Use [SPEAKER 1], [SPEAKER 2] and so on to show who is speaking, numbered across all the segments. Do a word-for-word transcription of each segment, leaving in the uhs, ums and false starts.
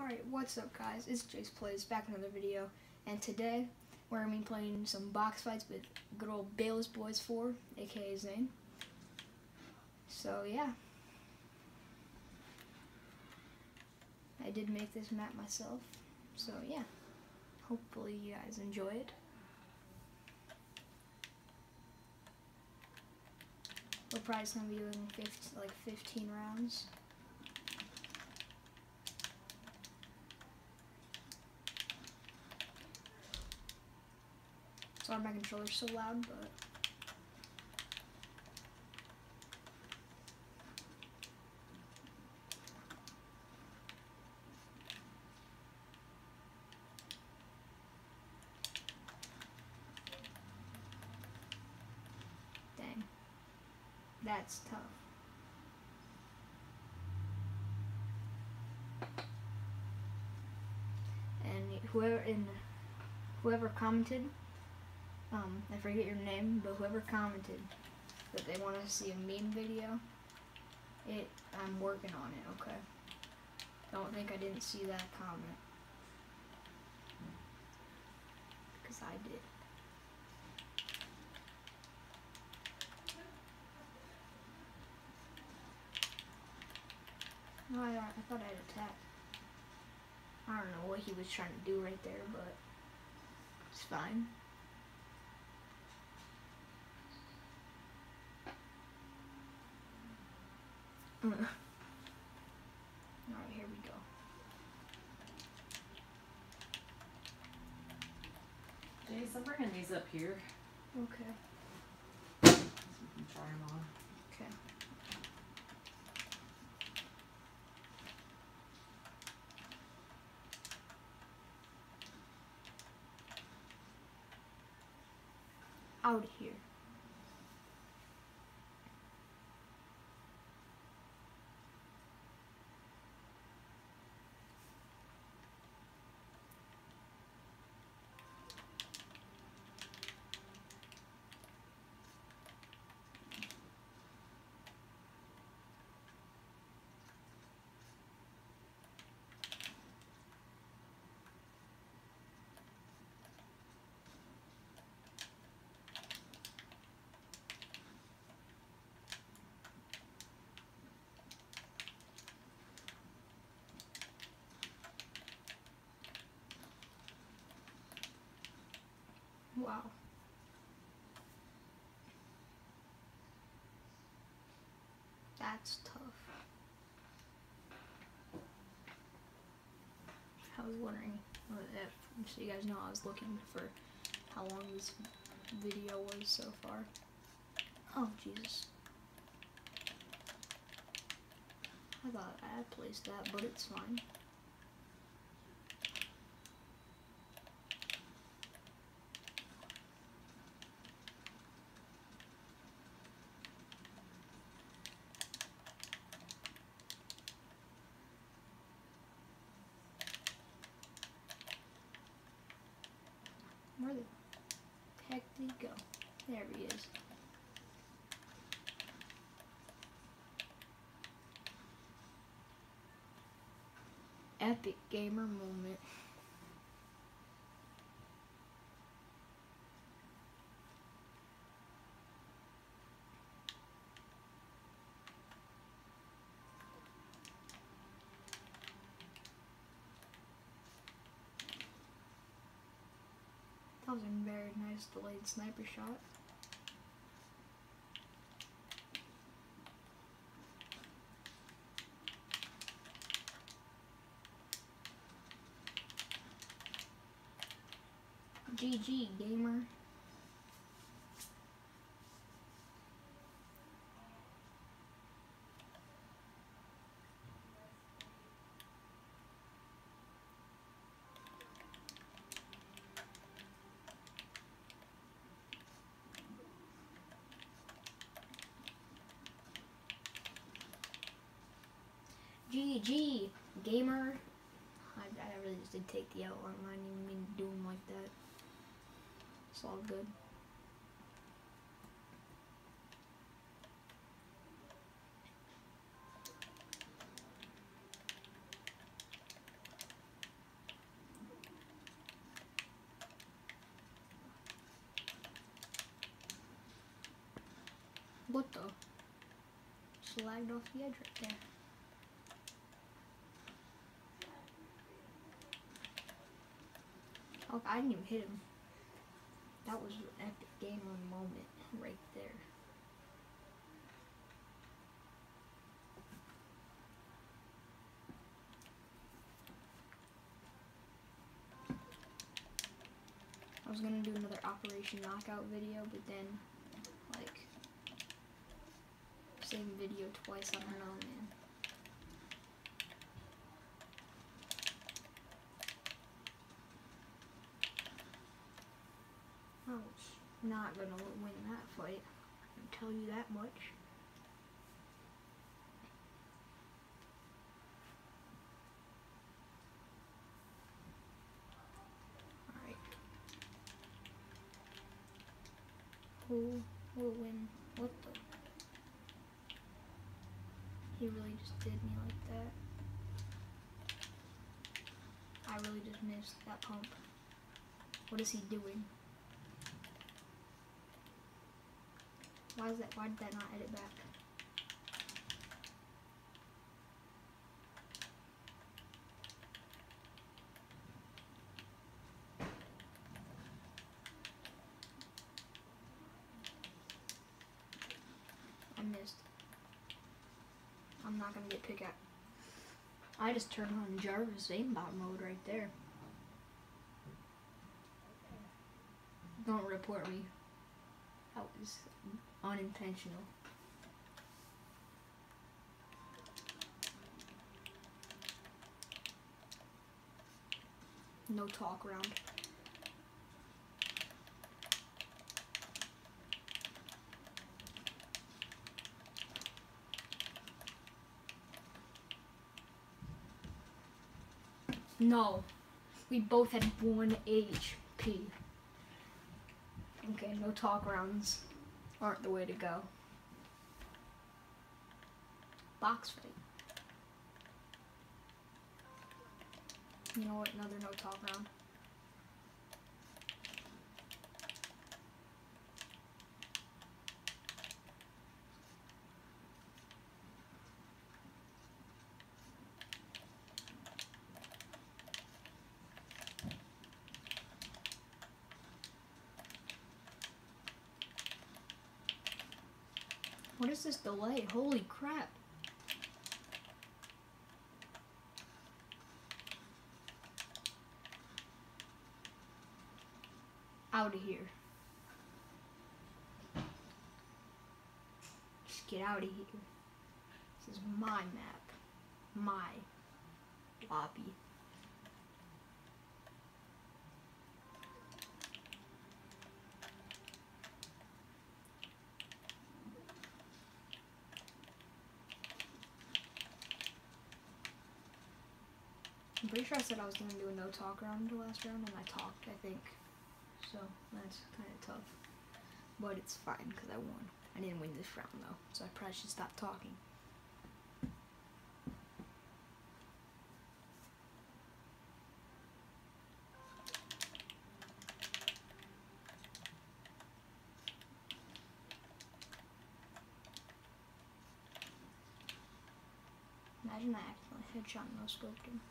[SPEAKER 1] Alright, what's up guys? It's Jace Plays, back in another video, and today we're going to be playing some box fights with good old Bayless Boys four, aka Zane. So yeah. I did make this map myself, so yeah. Hopefully you guys enjoy it. We're probably going to be doing fifteen, like fifteen rounds. Sorry my controller's so loud, but dang, that's tough. And whoever in whoever commented, Um, I forget your name, but whoever commented that they want to see a meme video, it I'm working on it, okay? Don't think I didn't see that comment, because I did. No, I, I thought I had attacked. I don't know what he was trying to do right there, but it's fine. Alright, here we go.
[SPEAKER 2] Jace, I'm bringing these up here.
[SPEAKER 1] Okay.
[SPEAKER 2] So you can try them on.
[SPEAKER 1] Okay. Out of here. Wow. That's tough. I was wondering, if, so you guys know I was looking for how long this video was so far. Oh, Jesus. I thought I had placed that, but it's fine. Where the heck did he go? There he is. Epic gamer moment. That was a very nice delayed sniper shot. G G, gamer. G G, gamer. I, I really just did take the L on mine. I didn't mean to do them like that. It's all good. just lagged off the edge right there. Oh, I didn't even hit him. That was an epic gamer moment right there. I was gonna do another Operation Knockout video, but then, like, same video twice, I don't know, man. I was not gonna win that fight, I can tell you that much. Who will win? What the? He really just did me like that. I really just missed that pump. What is he doing? Why is that? Why did that not edit back? Missed. I'm not gonna get pick up. I just turned on Jarvis aimbot mode right there. Don't report me. That was unintentional. No talk round. No, we both had one H P. Okay, no talk rounds aren't the way to go. Box fight. You know what, another no talk round. What is this delay? Holy crap. Out of here. Just get out of here. This is my map. My lobby. I'm pretty sure I said I was going to do a no talk round the last round, and I talked, I think. So, that's kind of tough. But it's fine, because I won. I didn't win this round, though, so I probably should stop talking. Imagine I accidentally headshot no scoped him.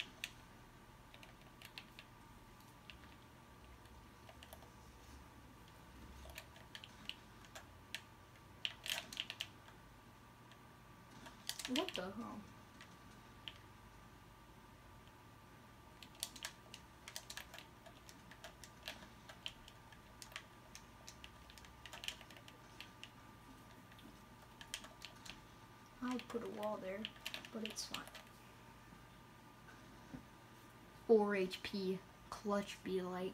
[SPEAKER 1] What the hell? I put a wall there, but it's fine. four H P, clutch be like.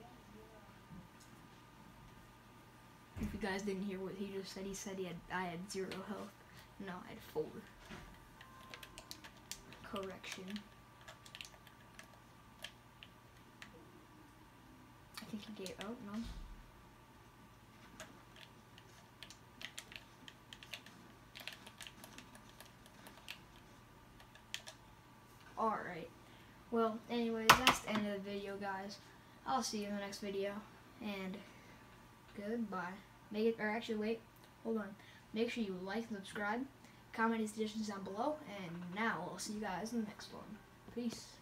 [SPEAKER 1] If you guys didn't hear what he just said, he said he had I had zero health. No, I had four. Correction. I think he gave out, no? Alright. Well, anyways, that's the end of the video, guys. I'll see you in the next video. And goodbye. Make it, or actually, wait. Hold on. Make sure you like and subscribe. comment any suggestions down below. And now I'll see you guys in the next one. Peace.